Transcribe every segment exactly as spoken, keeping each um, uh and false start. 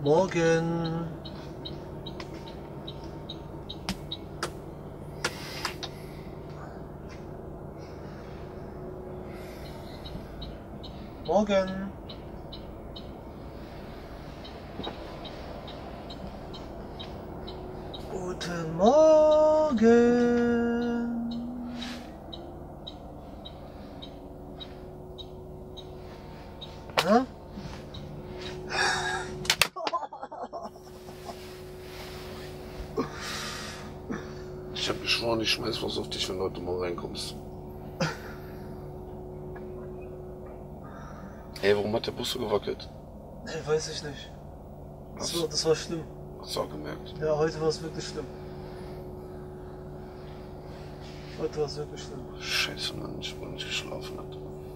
Morgen. Morgen. Guten Morgen. Na? Ich hab geschworen, ich schmeiß was auf dich, wenn du heute mal reinkommst. Ey, warum hat der Bus so gewackelt? Nee, weiß ich nicht. Das war, das war schlimm. Hast du auch gemerkt? Ja, heute war es wirklich schlimm. Heute war es wirklich schlimm. Scheiße, Mann, ich hab nicht geschlafen. Hat.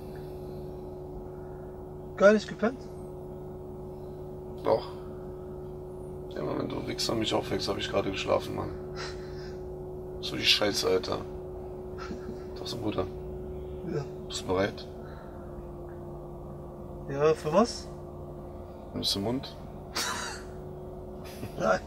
Gar nicht gepennt? Doch. Ja, Mann, wenn du Wichser mich aufwächst, habe ich gerade geschlafen, Mann. So die Scheiße, Alter. Das ist ein Bruder. Ja. Bist du bereit? Ja, für was? Nimmst du den Mund? Nein.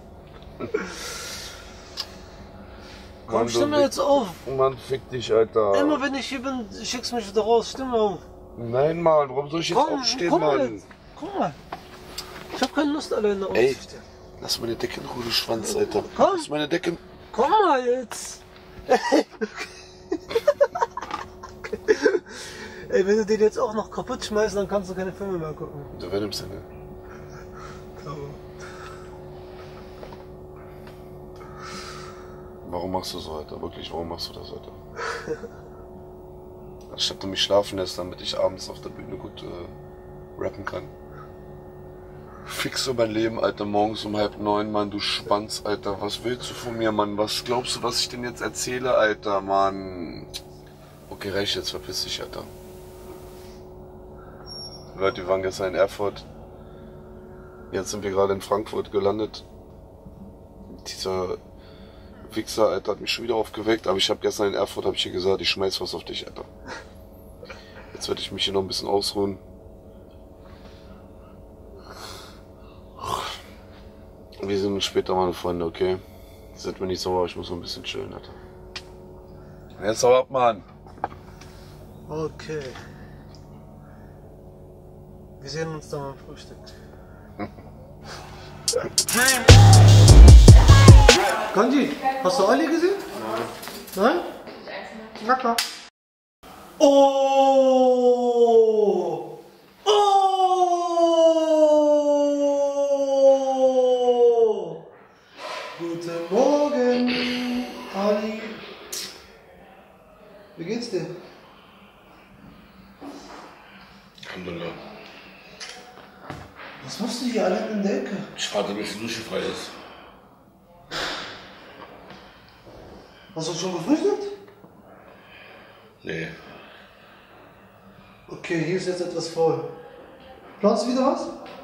Komm, Mann, stimme jetzt auf. Mann, fick dich, Alter. Immer wenn ich hier bin, schickst du mich wieder raus. Stimme auf. Nein, Mann, warum soll ich jetzt Komm, aufstehen, komm Mann? jetzt. Komm mal. Ich hab keine Lust, alleine Ey, aufzustehen. lass meine Decke in Ruhe, du Schwanz, Alter. Komm. Lass meine Decke... Komm mal jetzt. Ey, wenn du den jetzt auch noch kaputt schmeißt, dann kannst du keine Filme mehr gucken. Du wer nimmst du denn? Warum machst du so, Alter? Wirklich, warum machst du das, Alter? Anstatt du mich schlafen lässt, damit ich abends auf der Bühne gut äh, rappen kann. Fix du mein Leben, Alter, morgens um halb neun, Mann, du Schwanz, Alter. Was willst du von mir, Mann? Was glaubst du, was ich denn jetzt erzähle, Alter, Mann? Okay, reicht jetzt, verpiss dich, Alter. Leute, wir waren gestern in Erfurt. Jetzt sind wir gerade in Frankfurt gelandet. Dieser Wichser, Alter, hat mich schon wieder aufgeweckt, aber ich habe gestern in Erfurt, habe ich dir gesagt, ich schmeiß was auf dich, Alter. Jetzt werde ich mich hier noch ein bisschen ausruhen. Wir sehen uns später, meine Freunde, okay? Seid mir nicht sauer, ich muss noch ein bisschen chillen, Alter. Jetzt hau ab, Mann! Okay. Wir sehen uns dann beim Frühstück. Kanji, hast du Ali gesehen? Nein. Nein? Na klar. Oh! Oh! Guten Morgen, Ali. Wie geht's dir? Alhamdulillah. Was machst du hier allein in der Ecke? Ich warte, bis die Dusche frei ist. Hast du schon gefrühstückt? Nee. Okay, hier ist jetzt etwas voll. Planst du wieder was?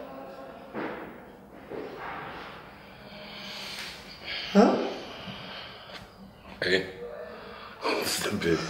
Hä? Ey. Was ist denn Bild?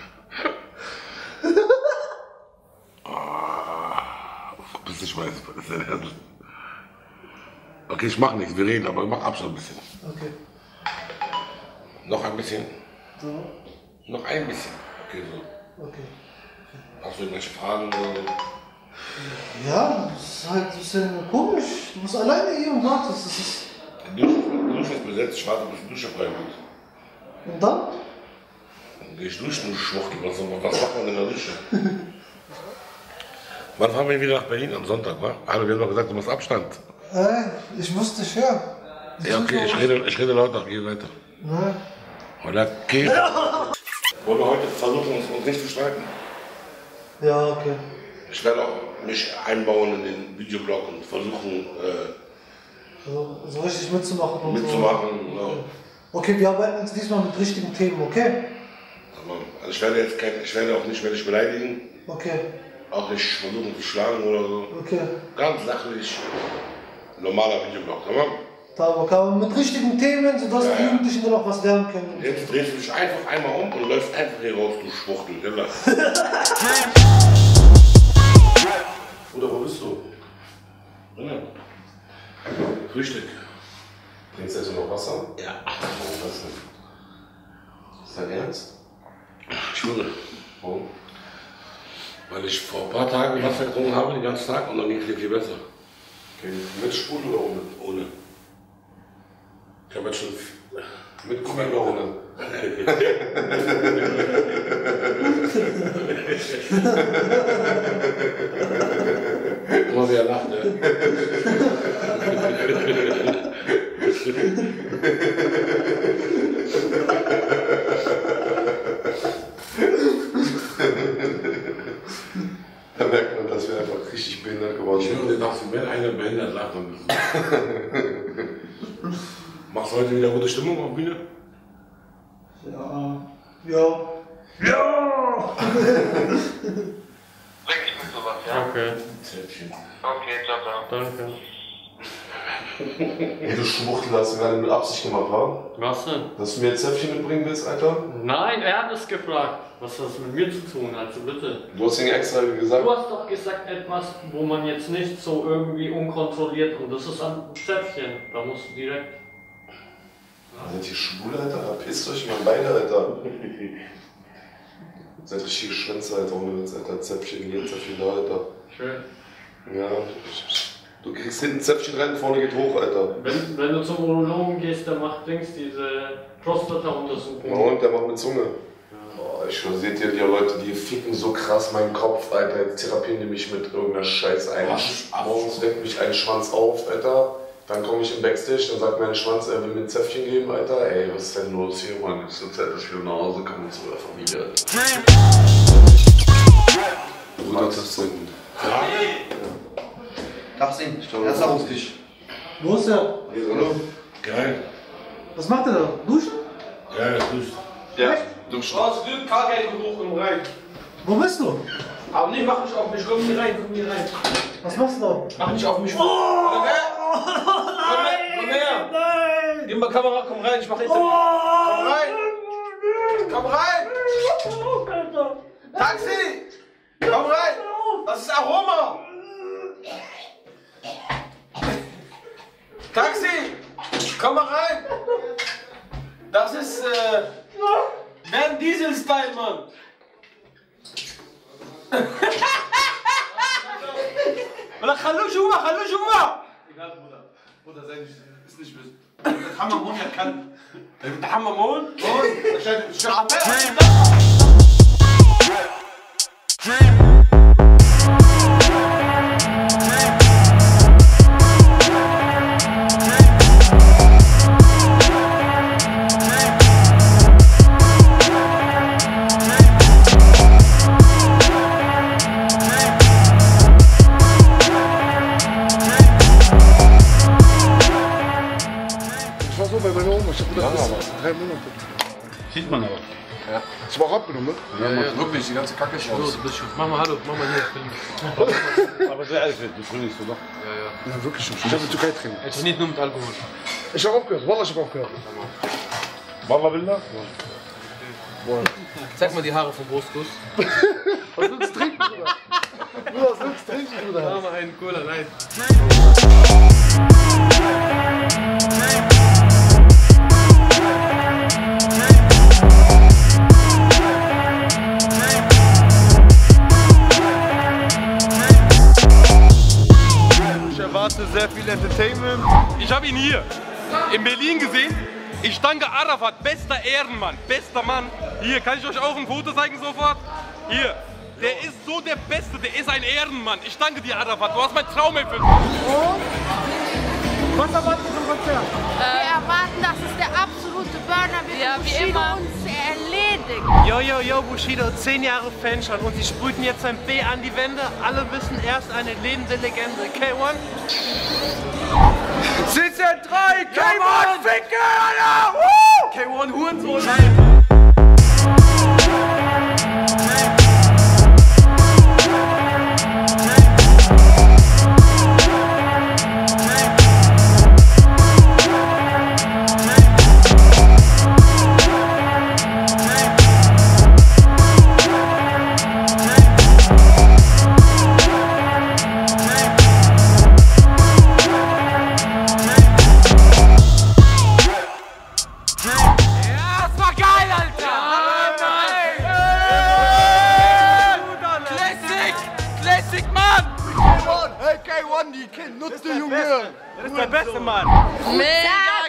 Bis ich weiß, was ist denn Ernst? Okay, ich mach nichts, wir reden, aber mach Abstand ein bisschen. Okay. Noch ein bisschen? So. Noch ein bisschen. Okay, so. Okay. Hast du irgendwelche Fragen oder so? Ja, das ist halt ein bisschen komisch. Du bist alleine hier und wartest. Das ist... Die Dusche, die Dusche ist besetzt, ich warte, bis die Dusche frei wird. Und dann? Dann geh ich duschen, du Schwuchtel. Was, was macht man in der Dusche? Wann fahren wir wieder nach Berlin? Am Sonntag, wa? Hallo, wir haben doch gesagt, du machst Abstand. Ey, ich muss dich hören. Ja, okay, ich rede, ich rede lauter, geh weiter. Nein. Oder geh. Wollen wir heute versuchen, uns, uns nicht zu streiten? Ja, okay. Ich werde auch mich einbauen in den Videoblog und versuchen, äh, Also, so richtig mitzumachen und mitzumachen. so. Ja. Okay, wir arbeiten jetzt diesmal mit richtigen Themen, okay? Aber, also ich werde jetzt kein, ich werde auch nicht mehr dich beleidigen, Okay, auch nicht versuchen zu schlagen oder so. okay. Ganz sachlich, normaler Videoblog, tamam? Aber aber mit richtigen Themen, sodass Ja, die ja. Jugendlichen dann auch was lernen können. Jetzt drehst du dich einfach einmal um und läufst einfach hier raus, du Schwuchtel. Yalla. Bruder, wo bist du? Ja. Frühstück. Trinkst du jetzt noch Wasser? Ja. Oh, was denn? Ist dein Ernst? Ich schwöre. Warum? Weil ich vor ein paar Tagen Wasser getrunken habe, den ganzen Tag, und dann ging es viel besser. Okay. Mit Sprudel oder ohne? Ohne. Ich habe jetzt schon... Mit Kugeln oder ohne? Guck mal, wie er lacht, ne? Da merkt man, dass wir einfach richtig behindert geworden Ich sind. höre, dass wenn einer behindert lacht, dann... Machst du heute wieder gute Stimmung auf der Bühne? Ja. Ja. Ja! Bring ich mit sowas, ja? Okay, Zäpfchen. Okay, ciao, ciao. danke. Ey, du Schwuchtel, hast du gerade mit Absicht gemacht, wa? Was denn? Dass du mir jetzt Zäpfchen mitbringen willst, Alter? Nein, er hat es gefragt. Was das mit mir zu tun hat, so bitte. Du hast ihn extra gesagt. Du hast doch gesagt etwas, wo man jetzt nicht so irgendwie unkontrolliert, und das ist ein Zäpfchen. Da musst du direkt... Seid ihr schwul, Alter? Verpisst euch mal beide, Alter. Seid richtige Schwänze, Alter, ohne Witz, Alter. Zäpfchen hier, Zäpfchen da, Alter. Schön. Ja. Du kriegst hinten Zäpfchen rein, vorne geht hoch, Alter. Wenn, wenn du zum Urologen gehst, der macht Dings, diese Prostata-Untersuchung. Ja, und der macht mit Zunge. Boah, ich schwör, seht ihr, die Leute, die ficken so krass meinen Kopf, Alter. Jetzt therapieren die mich mit irgendeiner Scheiße ein. Morgens weckt mich ein Schwanz auf, Alter. Dann komme ich im Backstage, dann sagt mein Schwanz, er will mir ein Zäpfchen geben, Alter. Ey, was ist denn los hier, Mann? Es ist Zeit, dass ich wieder nach Hause komme zu der Familie, Alter. Bruder, das sind... Tapsin, Er ist auf dich. Wo ist der? Hallo? Geil. Was macht er da? Duschen? Geil, grüß. Ja, du schon. Oh, es wird Fahrgeld hoch und rein. Wo bist du? Aber nee, mach nicht auf mich, komm hier rein, komm hier rein. Was machst du da? Mach nicht auf mich. Oh, komm her! Komm her! Komm her! Nein! Gib mal Kamera, komm rein, ich mach Interview. Komm rein! Komm rein! Taxi! Komm rein! Das ist Aroma! Taxi! Komm mal rein! Das ist, äh... Van Diesel-Style, Mann! ولا خلوه جوا خلوه جوا egal Bruder Bruder sei nicht ist nicht böse der Hammermond ja kann der Hammermond und Drei Monate. Sieht man aber. Ja. Das war auch abgenommen, ne? Ja, ja, ja. Wirklich, die ganze Kacke ist raus. Mach mal Hallo, mach mal hier. Aber sehr ehrlich, du trinkst, oder? Ja, ja. Ja, wirklich schon. Ich habe in Türkei trinken. Es ist nicht nur mit Alkohol. Ich habe aufgehört. Wallah, ich habe aufgehört. Wallah Bilder? Zeig mal die Haare vom Brustkuss. Was willst du trinken, Bruder? Bruder, was willst du trinken, Bruder? Mach mal einen Cola, nein. Ich erwarte sehr viel Entertainment. Ich habe ihn hier in Berlin gesehen. Ich danke Arafat, bester Ehrenmann, bester Mann. Hier, kann ich euch auch ein Foto zeigen sofort? Hier, der ist so der Beste, der ist ein Ehrenmann. Ich danke dir, Arafat, du hast mein Traum erfüllt. Was erwartet ihr vom Konzert? Wir erwarten, dass es der absolute Burner wird. Ja, und wie Bushido immer. uns erledigt. Yo, yo, yo, Bushido, zehn Jahre Fan schon und sie sprühten jetzt ein B an die Wände. Alle wissen, er ist eine lebende Legende. K eins? C Z drei, K eins, Ficke, Alter! Woo! K eins, Hurensohn! Handy, Kind, nutze, Junge. Das ist der beste Mann. Mega